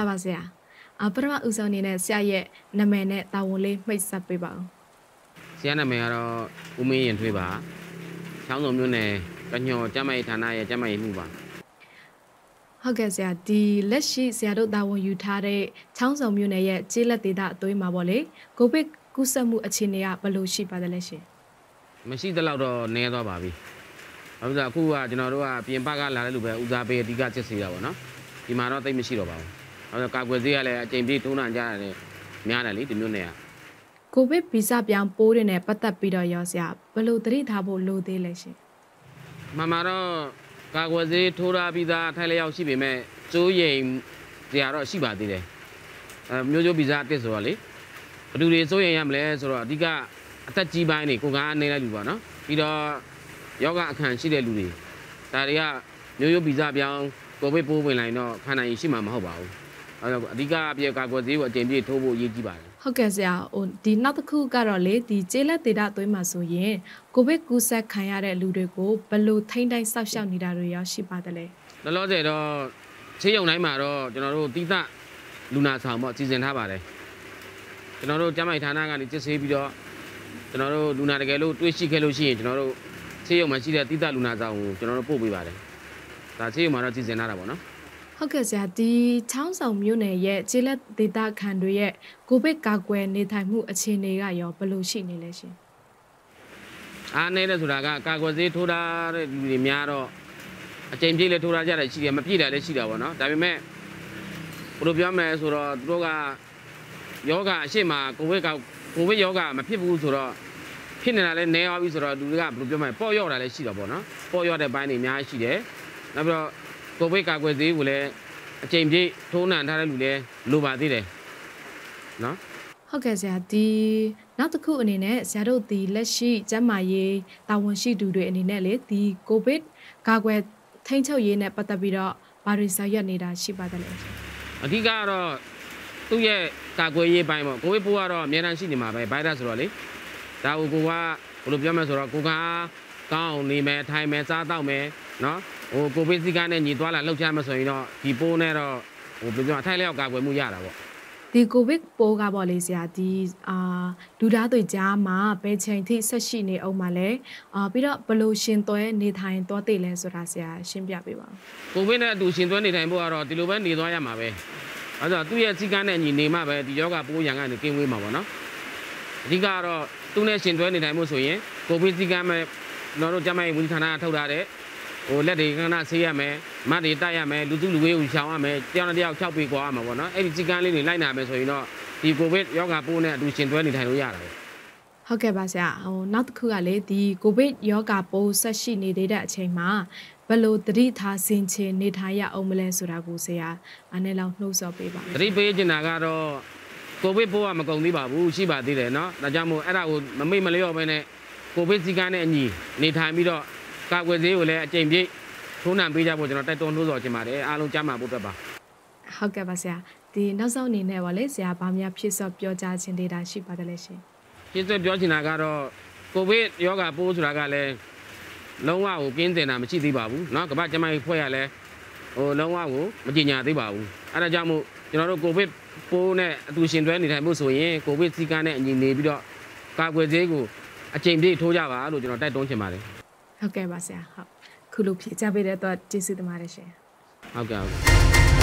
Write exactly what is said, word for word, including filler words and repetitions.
ပါဆရာအပထမဦးဆုံးအနေနဲ့ဆရာရဲ့နာမည်နဲ့တာဝန်လေးမှိတ်ဆက်ပေးပါဦးဆရာနာမည်ကတော့ဦးမင်းရင်ထွေးပါချောင်းစုံမြို့နယ်ကညော်ကျမရေးဌာနရဲ့ကျမရေးမှုပါဟုတ်ကဲ့ဆရာဒီလက်ရှိဆရာတို့တာဝန်ယူထားတဲ့ချောင်းစုံမြို့နယ်ရဲ့ကျေးလက်ဒေသအသွေးမှာပေါ့လေကိုဗစ်ကူးစက်မှုအခြေအနေကဘယ်လိုရှိပါသလဲရှင်မရှိသလောက်တော့နည်းသွားပါပြီ။ဘာလို့လဲအခုကကျွန်တော်တို့ကပြင်ပကလာတဲ့လူပဲဦးစားပေးအဓိကစစ်ဆေးတာပေါ့နော်။ဒီမှာတော့သိမရှိတော့ပါဘူး။ဘာလို့ကာကွယ်ဆေးကလည်းအချိန်ပြည့်ထုံးနှံကြရတယ်များတယ်လေဒီမျိုးနဲ့ကကိုဗစ်ဗီဇပြောင်းပိုးတွေနဲ့ပတ်သက်ပြီးတော့ရောဆရာဘယ်လိုသတိထားဖို့လိုသေးလဲရှင်။မှန်မှာတော့ကာကွယ်ဆေးထိုးထားပြီးသားထိုင်လျောက်ရှိပေမဲ့ကျိုးရင်ဆရာတော့ရှိပါသေးတယ်။အဲမျိုးကျိုးဗီဇအတစ်ဆိုတော့လေဘယ်သူတွေစိုးရင်ရမလဲဆိုတော့အဓိကအသက်ကြီးပိုင်းတွေကိုကားနေလိုက်လူပါနော်ပြီးတော့ယောဂအခန့်ရှိတဲ့လူတွေဒါတွေကမျိုးရိုးဗီဇပြောင်းကိုဗစ်ပိုးဝင်လာရင်တော့ခံနိုင်ရှိမှာမဟုတ်ပါဘူးအဲတော့အဓိကအပြည့်ကာကွယ်ဆေးကိုအကျင့်ပြည့်ထိုးဖို့အရေးကြီးပါတယ်ဟုတ်ကဲ့ဆရာဟိုဒီနောက်တစ်ခုကတော့လေဒီကျေးလက်ဒေသသွေးမှာဆိုရင်ကိုဗစ်ကူးစက်ခံရတဲ့လူတွေကိုဘယ်လိုထိန်းတိုင်းစောင့်ရှောက်နေတာတွေရောရှိပါတယ်လဲလောလောဆယ်တော့ခြေရုံတိုင်းမှာတော့ကျွန်တော်တို့တိသလူနာဆောင်ပေါ့စီစဉ်ထားပါတယ်ကျွန်တော်တို့ကျန်းမာရေးဌာနကနေစစ်ဆေးပြီးတော့ကျွန်တော်တို့လူနာတကယ်လို့တွေးရှိခဲ့လို့ရှိရင်ကျွန်တော်တို့ဆေးရုံမှာရှိတဲ့တိသလူနာဆောင်ကိုကျွန်တော်တို့ပို့ပေးပါတယ်ဒါဆေးရုံမှာတော့စီစဉ်ထားတာပေါ့နော်ဟုတ်ကဲ့ဆရာဒီချောင်းဆောင်မြို့နယ်ရဲ့ကျေးလက်ဒေသခံတွေရဲ့ကိုဗစ်ကာကွယ်နေထိုင်မှုအခြေအနေကရောဘယ်လိုရှိနေလဲရှင်အားနေတဲ့ဆိုတာကကာကွယ်ဆေးထိုးထားတဲ့လူတွေများတော့အချိန်ပြည့်လည်းထိုးထားကြတယ်ရှိတယ်မပြည့်တယ်လည်းရှိတာပေါ့နော်ဒါပေမဲ့ဘယ်လိုပြောမလဲဆိုတော့သူတို့ကယောဂအရှိမကိုဗစ်ကကိုဗစ်ယောဂမဖြစ်ဘူးဆိုတော့ဖြစ်နေတာလည်းနည်းသွားပြီဆိုတော့လူတွေကဘယ်လိုပြောမလဲပေါ့ရော့တာလည်းရှိတော့ပေါ့နော်ပေါ့ရော့တဲ့ဘိုင်းတွေအများကြီးရှိတယ်နောက်ပြီးတော့ကိုဗစ်ကာကွယ်ဆေးကိုလည်းအချိန်ပြည့်ထိုးနှံထားတဲ့လူလည်းလိုပါသေးတယ်နော်ဟုတ်ကဲ့ဆရာဒီနောက်တစ်ခုအနေနဲ့ဆရာတို့ဒီလက်ရှိကျန်းမာရေးတာဝန်ရှိသူတွေအနေနဲ့လေဒီကိုဗစ်ကာကွယ်ထိန်းချုပ်ရေးနဲ့ပတ်သက်ပြီးတော့ဘာတွေဆောင်ရွက်နေတာရှိပါတယ်လဲအဓိကကတော့သူ့ရဲ့ကာကွယ်ရေးပိုင်းပေါ့ကိုဗစ်ပိုးကတော့အများတန်းရှိနေမှာပဲဗိုင်းရပ်ဆိုတော့လေဒါကိုကိုကဘယ်လိုပြောမလဲဆိုတော့ကိုကကောင်းနေမယ်ထိုင်မယ်စားတော့မယ်နော်ဟိုကိုဗစ်စီကနဲ့ညီသွားလာလှုပ်ရှားမှဆိုရင်တော့ဒီပိုးနဲ့တော့ဟိုဘယ်လိုပြောအထိုက်လျောက်ကာကွယ်မှုရတာပေါ့ဒီကိုဗစ်ပိုးကပေါ့လေဆရာဒီအာလူသားတွေကြားမှာဘယ်ချိန်ထိဆက်ရှိနေအောင်မလဲအာပြီးတော့ဘယ်လိုရှင်သွဲနေထိုင်သွားသိလဲဆိုတာဆရာရှင်းပြပေးပါဦးကိုဗစ်နဲ့အတူရှင်သွဲနေထိုင်ဖို့ကတော့ဒီလိုပဲနေသွားရမှာပဲအဲဆိုသူ့ရဲ့စီကနဲ့ညီနေမှပဲဒီယောဂပိုးရံကနေကင်းဝေးမှာပေါ့နော်အဓိကတော့သူ့နဲ့ရှင်သွဲနေထိုင်မှုဆိုရင်ကိုဗစ်စီကမဲ့ကျွန်တော်တို့ကျန်းမာရေးဝန်ကြီးဌာနကထုတ်ထားတဲ့ဟိုလက်တွေခဏဆေးရမယ်မတ်တွေတိုက်ရမယ်လူစုလူဝေးကိုရှောင်ရမယ်တယောက်နဲ့တယောက်၆ပေကွာရမှာပေါ့နော်အဲ့ဒီစီကန်းလေးတွေလိုက်နာမယ်ဆိုရင်တော့ဒီကိုဗစ်ယောဂပိုးနဲ့အတူရှင်သွဲနေထိုင်လို့ရတာပဲဟုတ်ကဲ့ပါဆရာဟိုနောက်တစ်ခုကလေဒီကိုဗစ်ယောဂပိုးဆက်ရှိနေသေးတဲ့အချိန်မှာဘယ်လိုသတိထားဆင်ခြင်နေထိုင်ရအောင်မလဲဆိုတာကိုဆရာအနေနဲ့လောက်နှိုးဆော်ပေးပါသတိပေးချင်တာကတော့ကိုဗစ်ပိုးကမကုန်သေးပါဘူးရှိပါသေးတယ်နော်ဒါကြောင့်မို့အဲ့ဒါကိုမမိတ်မလျော့ပဲနဲ့ကိုဗစ်စီကန်းနဲ့အညီနေထိုင်ပြီးတော့ကာကွယ်ဆေးကိုလည်းအကျင့်ပြည့်ထိုးနှံပေးကြဖို့ကျွန်တော်တိုက်တွန်းနှိုးဆော်ချင်ပါတယ်အားလုံးကြားမှာဖို့အတွက်ပါဟုတ်ကဲ့ပါဆရာဒီနောက်ဆုံးအနေနဲ့ပါလေဆရာဘာများဖြည့်စွက်ပြောကြားခြင်းဒေတာရှိပါတယ်လဲရှင်ဖြည့်စွက်ပြောချင်တာကတော့ကိုဗစ်ယောဂပိုးဆိုတာကလည်းလုံးဝကိုကင်းစင်တာမရှိသေးပါဘူးเนาะကမ္ဘာ့ကျန်းမာရေးဖွဲ့ရလဲဟိုလုံးဝကိုမကြေညာသေးပါဘူးအဲဒါကြောင့်မို့ကျွန်တော်တို့ကိုဗစ်ပိုးနဲ့အတူရှင်တွဲနေထိုင်မှုဆိုရင်ကိုဗစ်စီကန်းနဲ့အညီနေပြီးတော့ကာကွယ်ဆေးကိုအချိန်ပြည့်ထိုးကြပါလို့ကျွန်တော်တိုက်တွန်းချင်ပါတယ်ဟုတ်ကဲ့ပါဆရာဟုတ်ခုလိုဖြည့်ကြပေးတဲ့အတွက်ကျေးဇူးတင်ပါတယ်ရှင်ဟုတ်ကဲ့